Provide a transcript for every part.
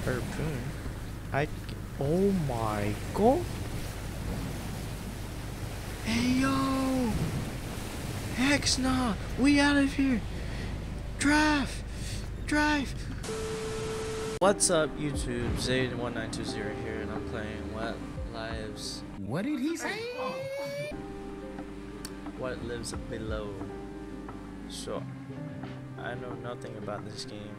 Harpoon. Oh my god. Hey yo! Hex nah! We out of here! Drive! Drive! What's up YouTube? Zayd1920 here and I'm playing What Lives. What did he say? What Lives Below. So, I know nothing about this game.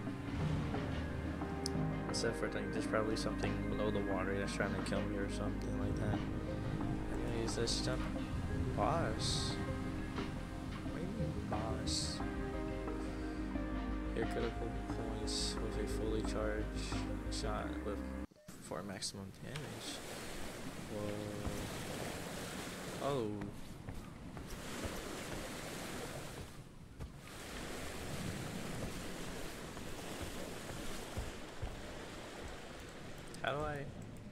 Except for like there's probably something below the water that's trying to kill me or something like that. Anyways, let's jump. Boss? What do you mean boss? Your critical points with a fully charged shot for maximum damage. Whoa. Oh. How do I?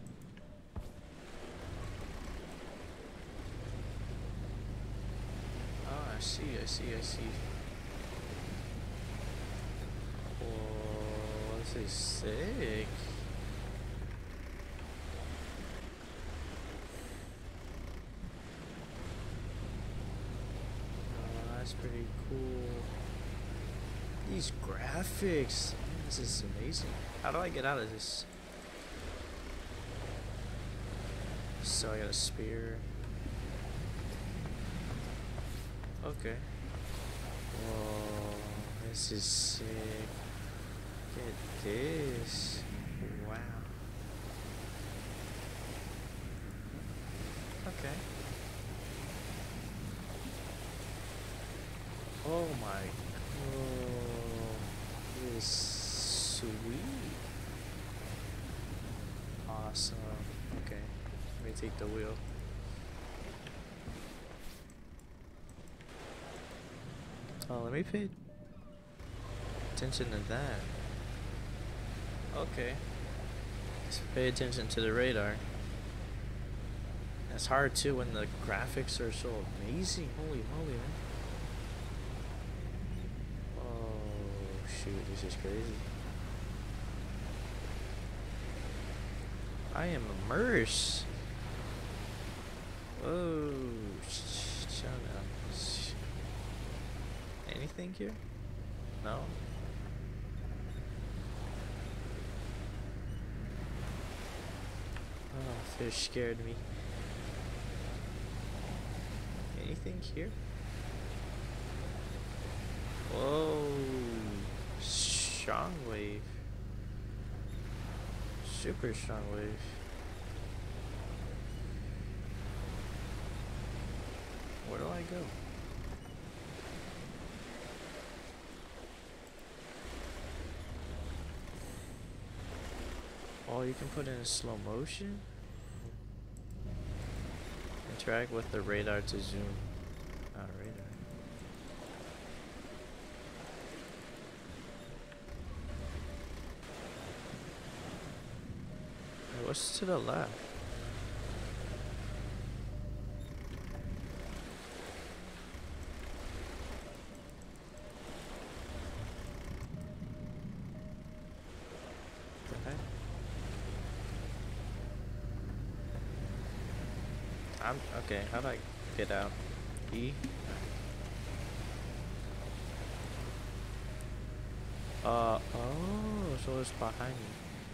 Oh, I see. Oh, this is sick. Oh, that's pretty cool. These graphics, this is amazing. How do I get out of this? So I got a spear. Okay. Whoa, this is sick. Get this. Wow. Okay. Oh my. Oh, this is sweet. Awesome. Okay. Let me take the wheel. Oh, let me pay attention to that. Okay. Let's pay attention to the radar. It's hard too when the graphics are so amazing. Holy moly, man. Oh, shoot, this is crazy. I am immersed. Whoa, shut up. Anything here? No? Oh, fish scared me. Anything here? Whoa, strong wave. Super strong wave. Where do I go? Oh, you can put it in slow motion? Interact with the radar to zoom. Radar. Hey, what's to the left? Okay, how do I get out? E? Oh, so it's behind me.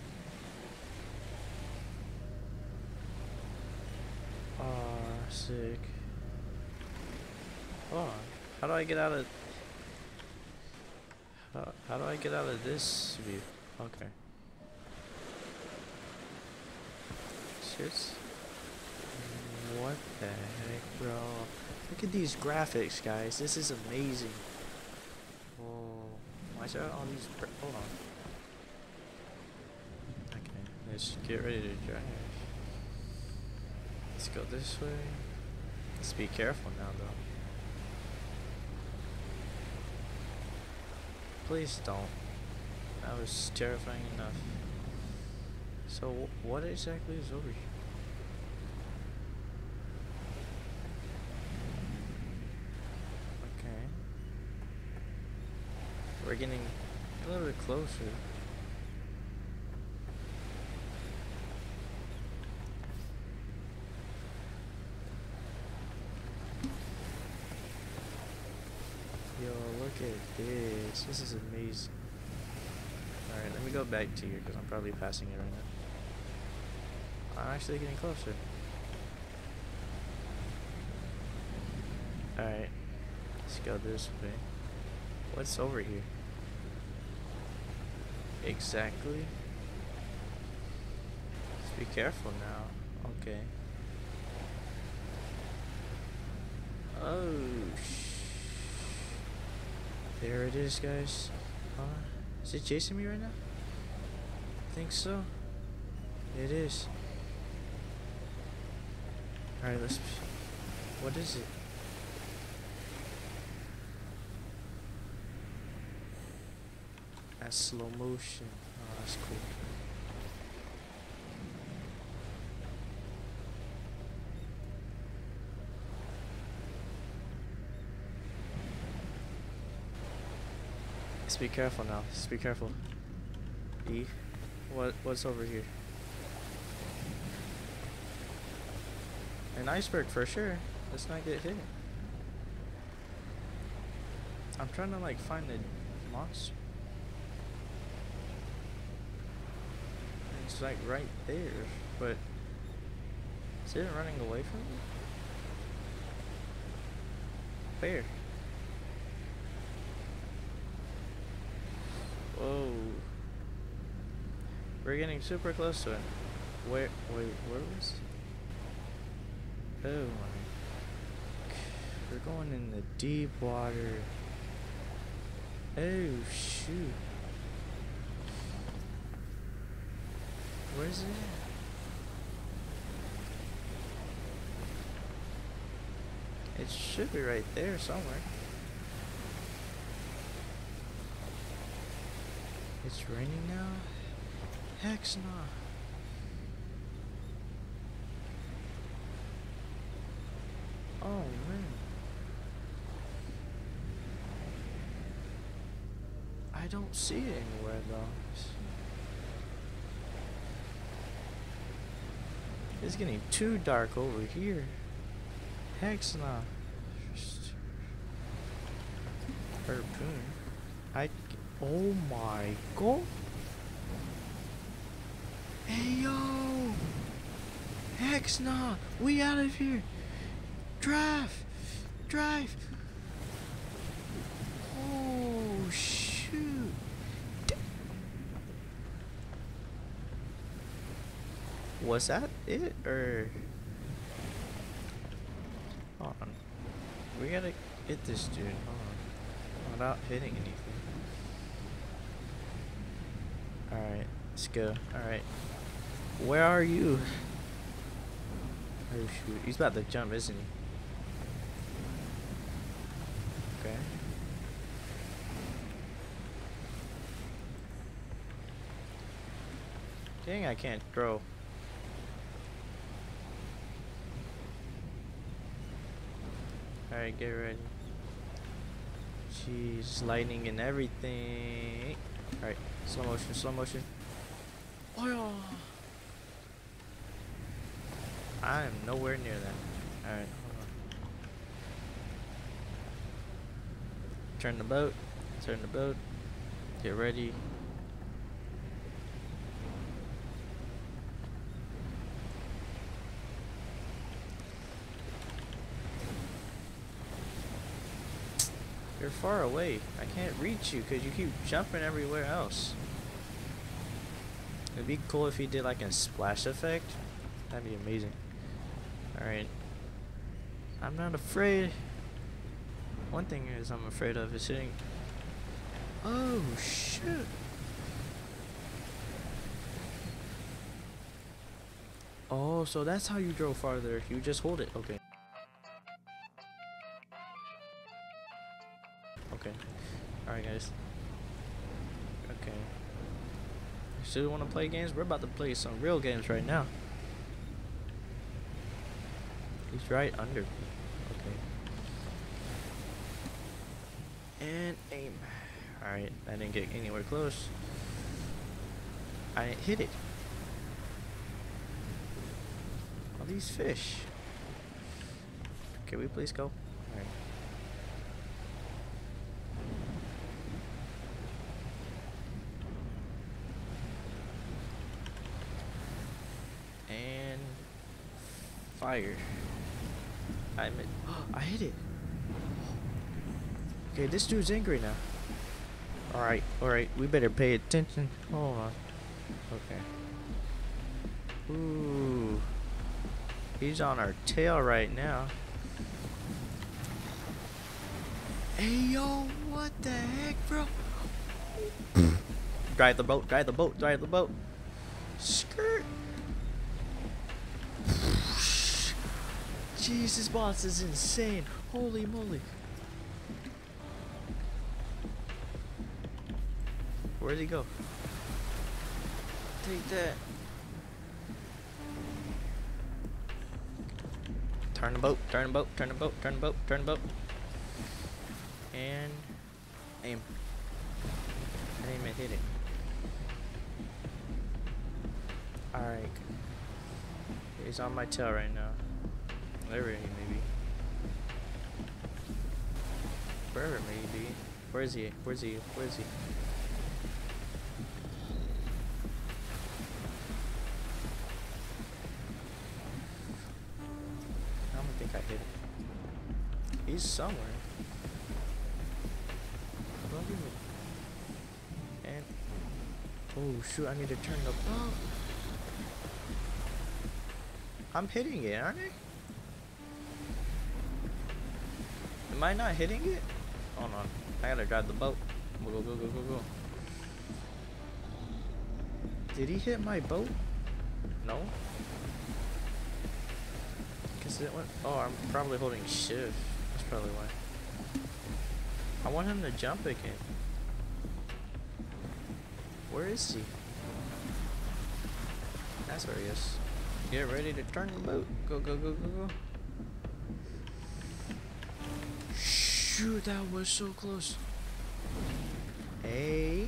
Oh, sick. Hold on. How do I get out of... How do I get out of this view? Okay. Shit. What the heck, bro? Look at these graphics, guys. This is amazing. Whoa. Why is there all these... Hold on. Okay, let's get ready to drive. Let's go this way. Let's be careful now, though. Please don't. That was terrifying enough. So, what exactly is over here? We're getting a little bit closer. at this. This is amazing. Alright, let me go back to here because I'm probably passing it right now. I'm actually getting closer. Alright, let's go this way. What's over here? Exactly. Just be careful now. Okay. Oh, there it is, guys. Is it chasing me right now? I think so. It is. Alright, let's... What is it? That's slow motion. Oh, that's cool. Let's be careful now. Let's be careful. E. What's over here? An iceberg for sure. Let's not get hit. I'm trying to like find the monster. It's like right there, but is it running away from me? Where? Whoa. We're getting super close to it. Wait, where was it? Oh my. We're going in the deep water. Oh shoot. Where's it at? It should be right there somewhere. It's raining now? Heck no. Oh man. I don't see it anywhere though. It's getting too dark over here. Heck no. Harpoon. Oh my god. Hey yo. Heck no. We out of here. Drive. Drive. Oh shoot. Was that it or? Hold on. We gotta get this dude. Hold on. Without hitting anything. Alright, let's go. Alright. Where are you? Oh shoot. He's about to jump, isn't he? Okay. Dang, I can't throw. Alright, get ready. Jeez, lightning and everything. Alright, slow motion, slow motion. Oh, I am nowhere near that. Alright, hold on. Turn the boat. Turn the boat. Get ready. You're far away. I can't reach you because you keep jumping everywhere else. It'd be cool if he did like a splash effect. That'd be amazing. Alright. I'm not afraid. One thing is I'm afraid of is hitting. Oh shit. Oh, so that's how you drove farther. You just hold it. Okay. Okay. Alright guys. Okay. You still want to play games? We're about to play some real games right now. He's right under me. Okay. And aim. Alright, I didn't get anywhere close. I didn't hit it. All these fish. Can we please go? Alright. fire. I admit. I hit it. Okay, this dude's angry now. Alright, we better pay attention. Hold on. Okay. Ooh. He's on our tail right now. Hey yo, what the heck, bro? Drive the boat, drive the boat, drive the boat. Skirt. Jeez, this boss is insane. Holy moly. Where'd he go? Take that. Turn the boat, turn the boat, turn the boat, turn the boat, turn the boat. And aim. Aim and hit it. Alright. He's on my tail right now. Wherever he may be. Wherever it may be. Where is he? Where is he? Where is he? I don't think I hit him. He's somewhere. And oh shoot, I need to turn the boat. I'm hitting it, aren't I? Am I not hitting it? Hold on. I gotta drive the boat. Go, go, go, go, go, go. Did he hit my boat? No? Cause it went. Oh, I'm probably holding shift. That's probably why. I want him to jump again. Where is he? That's where he is. Get ready to turn the boat. Go, go, go, go, go. Shoot, that was so close. Hey.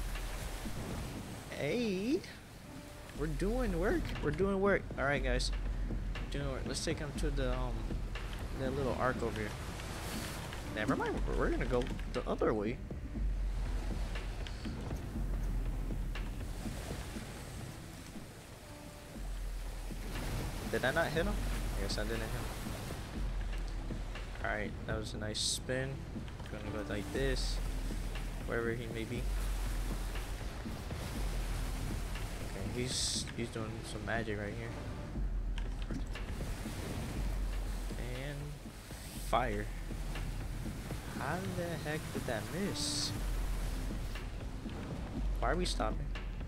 Hey. We're doing work. We're doing work. Alright, guys. Doing work. Let's take him to the, that little arc over here. Never mind. We're gonna go the other way. Did I not hit him? I guess I didn't hit him. Alright, that was a nice spin. Gonna go like this. Wherever he may be. Okay, he's doing some magic right here. And fire. How the heck did that miss? Why are we stopping?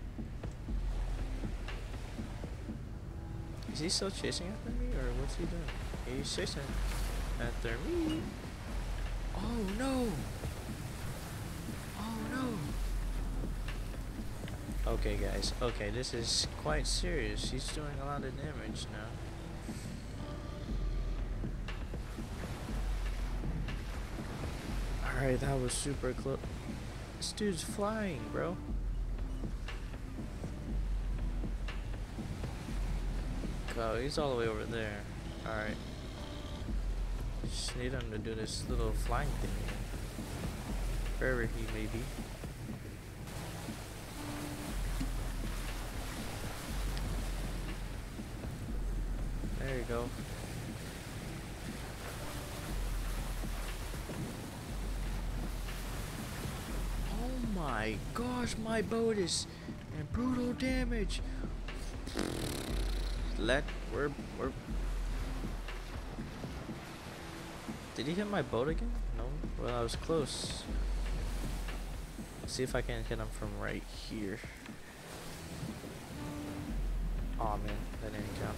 Is he still chasing after me, or what's he doing? He's chasing after me. Oh no! Oh no! Okay, guys. Okay, this is quite serious. He's doing a lot of damage now. Alright, that was super close. This dude's flying, bro. Oh, he's all the way over there. Alright. Just need him to do this little flying thing again. Wherever he may be. There you go. Oh my gosh, my boat is in brutal damage. We're Did he hit my boat again? No? Well, I was close. Let's see if I can hit him from right here. Aw, man, that didn't count.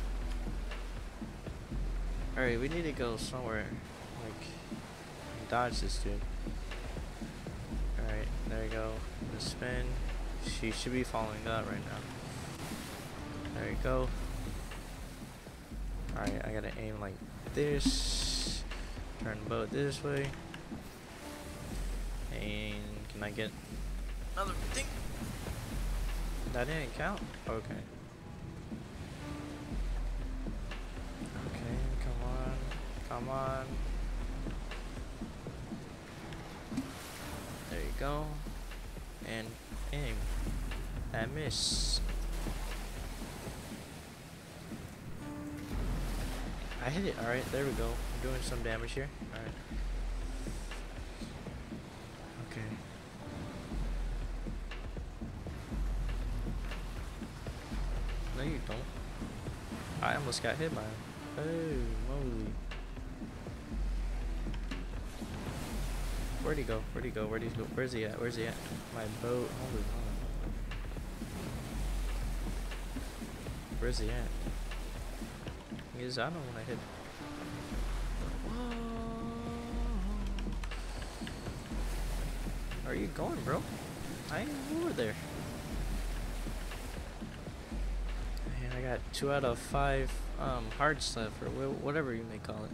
Alright, we need to go somewhere, like, dodge this dude. Alright, there you go. The spin. She should be following that right now. There you go. Alright, I gotta aim like this. Turn the boat this way. And can I get another thing? That didn't count? Okay. Okay, come on. Come on. There you go. And aim. I miss. I hit it. Alright, there we go. I'm doing some damage here. Alright. Okay. No, you don't. I almost got hit by him. Oh, moly. Where'd he go? Where'd he go? Where'd he go? Where's he at? Where's he at? My boat. Holy moly. Where's he at? Because I don't want to hit. Whoa. Are you going, bro? I ain't over there. Man, I got 2 out of 5 hearts left, or whatever you may call it.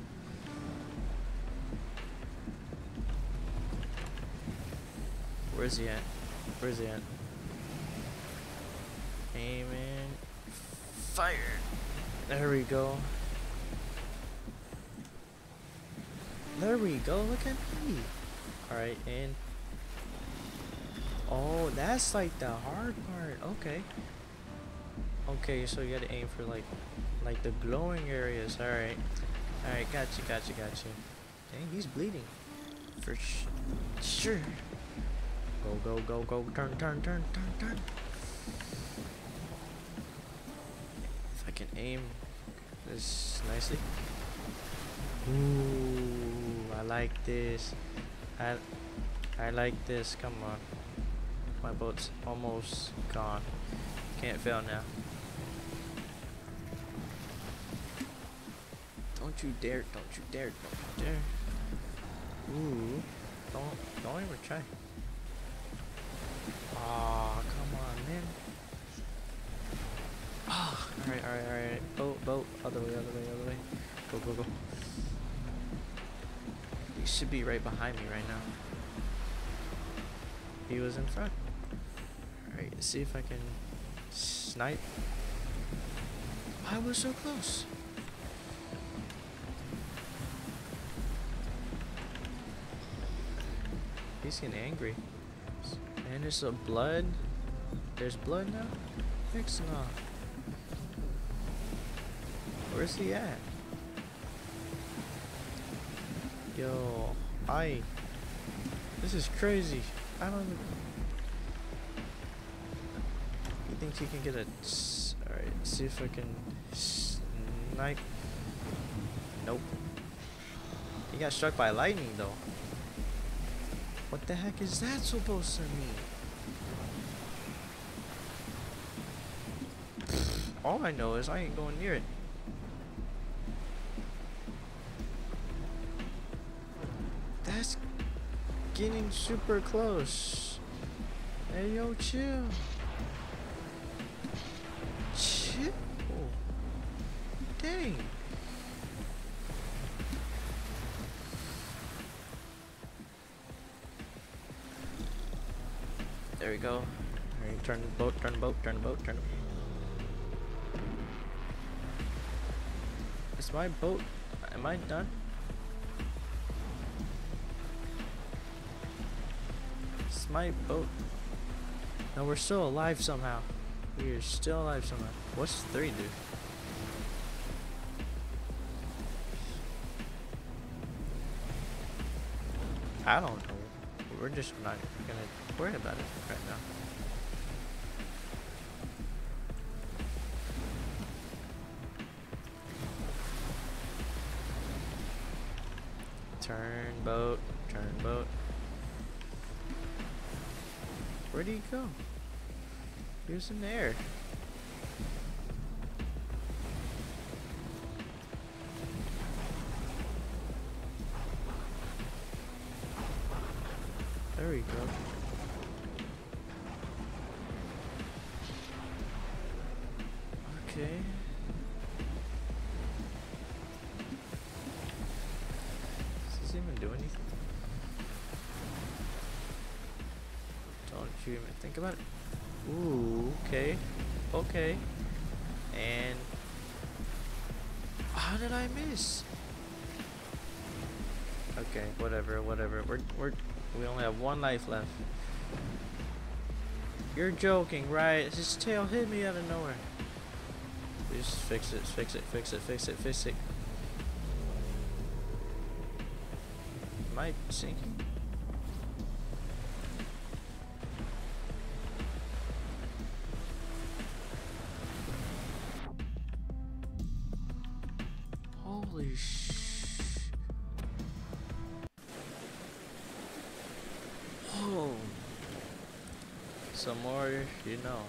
Where's he at? Where's he at? Aiming. Fire. There we go. There we go. Look at me. Alright, and oh, that's like the hard part. Okay. Okay, so you gotta aim for like the glowing areas. Alright. Alright, got you. Dang, he's bleeding. For sure. Go. Turn. If I can aim this nicely. Ooh, I like this. I like this. Come on. My boat's almost gone. Can't fail now. Don't you dare. Ooh. Don't ever try. Aw, come on, man. Ah, alright. Boat. Other way. Go. He should be right behind me right now. He was in front. Alright, let's see if I can snipe. I was so close. He's getting angry. And there's a blood. There's blood now? Heck's no. Where's he at? Yo, this is crazy. I don't even. He thinks he can get a. Alright, see if I can snipe. Nope. He got struck by lightning though. What the heck is that supposed to mean? All I know is I ain't going near it. That's getting super close. Hey, yo, chill. Chill. Dang. There we go. Alright, turn the boat. It's my boat. Am I done? It's my boat. No, we're still alive somehow. We are still alive somehow. What's 3 do? I don't know. We're just not gonna worry about it right now. Turn boat. Where'd he go? He was in the air. There we go. Okay. Does this even do anything? Don't you even think about it? Ooh, okay. Okay. And how did I miss? Okay, whatever. We only have 1 life left. You're joking, right? His tail hit me out of nowhere. Just fix it. I sinking? Holy sh! Oh! Some more, you know.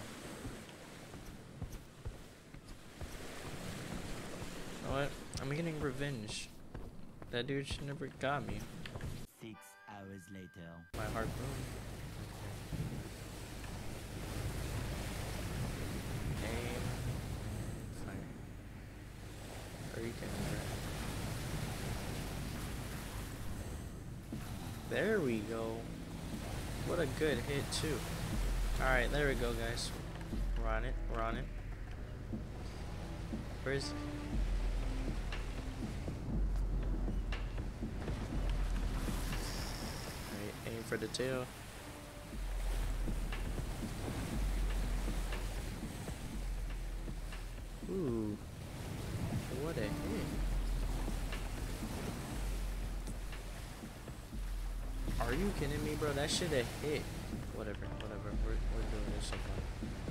You know what? I'm getting revenge. That dude should never got me. 6 hours later. My harpoon. Aim. Fire. Freaking right. There we go. What a good hit too. Alright, there we go guys. We're on it. We're on it. Where's aim for the tail. Ooh. What a hit. Are you kidding me, bro? That should have hit. Whatever, whatever. We're doing this sometime.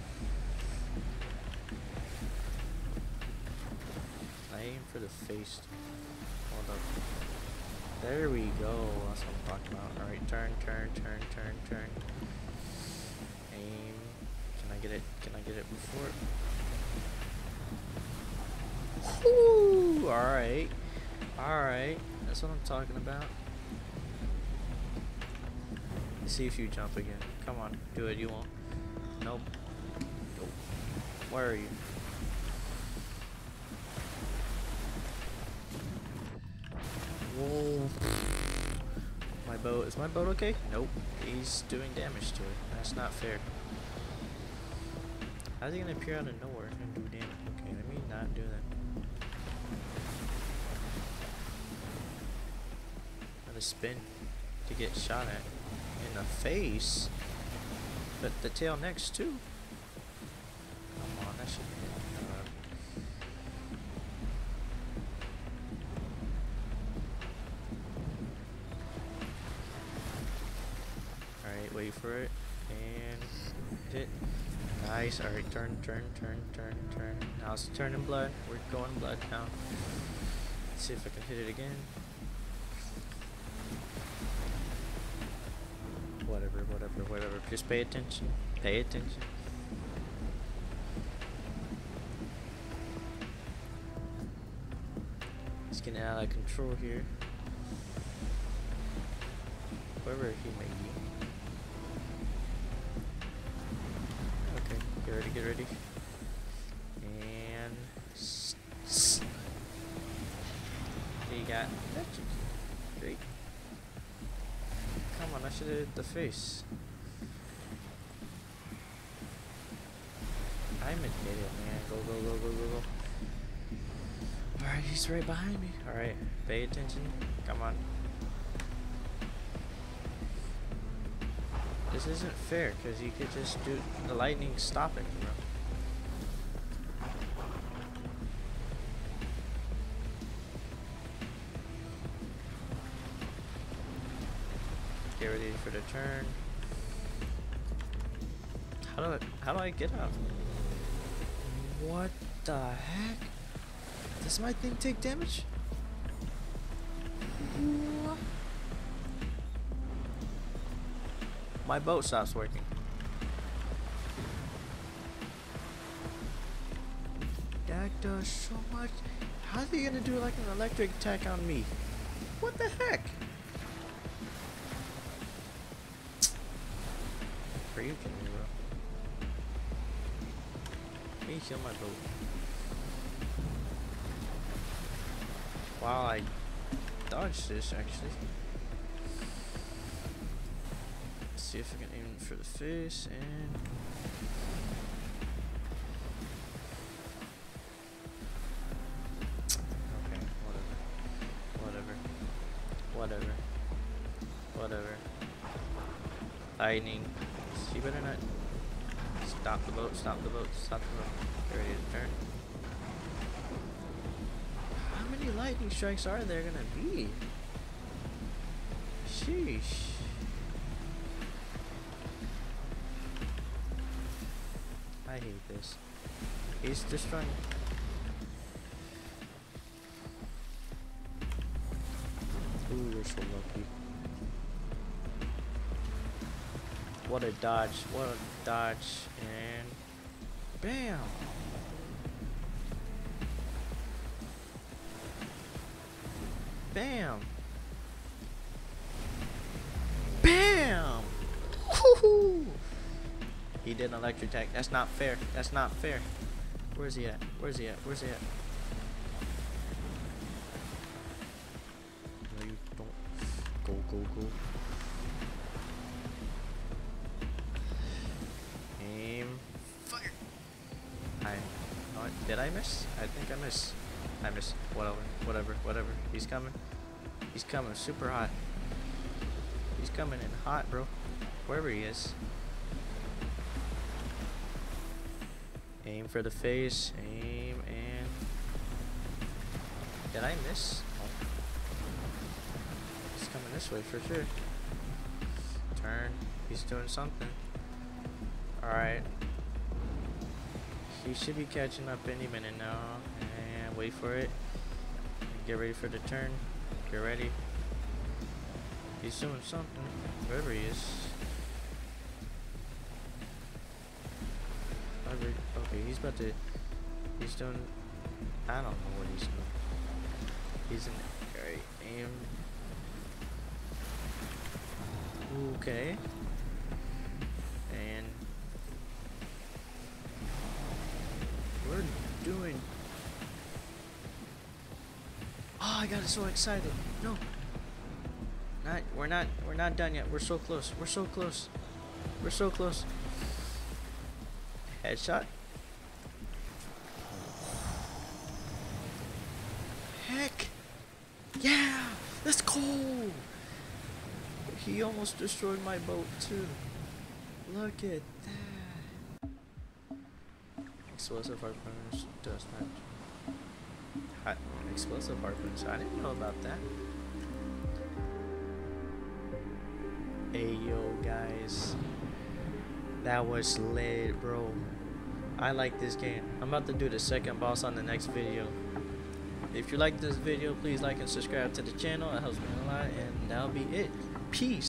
I aim for the face. Hold up. There we go. That's what I'm talking about. Alright, turn. Aim. Can I get it? Can I get it before? Whoo! Alright. Alright. That's what I'm talking about. Let's see if you jump again. Come on. Do it. You won't. Nope. Nope. Where are you? Whoa. My boat. Is my boat okay? Nope. He's doing damage to it. That's not fair. How's he gonna appear out of nowhere and do damage? Okay, let me not do that. Gotta spin to get shot at in the face. But the tail next too. Come on, that should hit. Alright, wait for it. And hit. Nice. Alright, turn. Now it's turning blood. We're going blood now. Let's see if I can hit it again. Whatever. Just pay attention. Pay attention. It's getting out of control here. Whoever he may be. Okay, get ready. And he got great. Come on, I should have hit the face. I'm an idiot, man. Go. Alright, he's right behind me. Alright, pay attention. Come on. This isn't fair, because you could just do the lightning stop it, bro. Get ready for the turn. How do I get out? What the heck? Does my thing take damage? What? My boat stops working. That does so much. How's he gonna do like an electric attack on me? What the heck? Are you kidding me, bro? Can you kill my boat? Wow, I dodged this actually. Let's see if I can aim for the face and. Okay, whatever. Lightning. You better not. Stop the boat. Get ready to turn. How many lightning strikes are there gonna be? Sheesh. I hate this. He's destroying. Ooh, you're so lucky. What a dodge. What a dodge. And bam. Bam. Bam. Woohoo. He did an electric attack. That's not fair. That's not fair. Where's he at? Where's he at? Where's he at? No, you don't. Go, go, go. Aim. Fire. Did I miss? I think I missed. I missed. Whatever. He's coming. He's coming super hot. He's coming in hot, bro. Wherever he is. Aim for the face. Aim and... Did I miss? Oh. He's coming this way for sure. Turn. He's doing something. Alright. He should be catching up any minute now. And wait for it. Get ready for the turn. Get ready. He's doing something. Wherever he is. Okay, he's about to... He's doing... I don't know what he's doing. He's in... Alright, aim. Okay. And... We're doing... Oh, I got so excited. No. We're not done yet. We're so close. We're so close. We're so close. Headshot. Heck. Yeah. Let's go. He almost destroyed my boat too. Look at that. Explosive harpoons does not. Explosive harpoons. I didn't know about that. Hey yo guys, that was lit, bro. I like this game. I'm about to do the second boss on the next video. If you like this video, please like and subscribe to the channel. It helps me a lot, and that'll be it. Peace.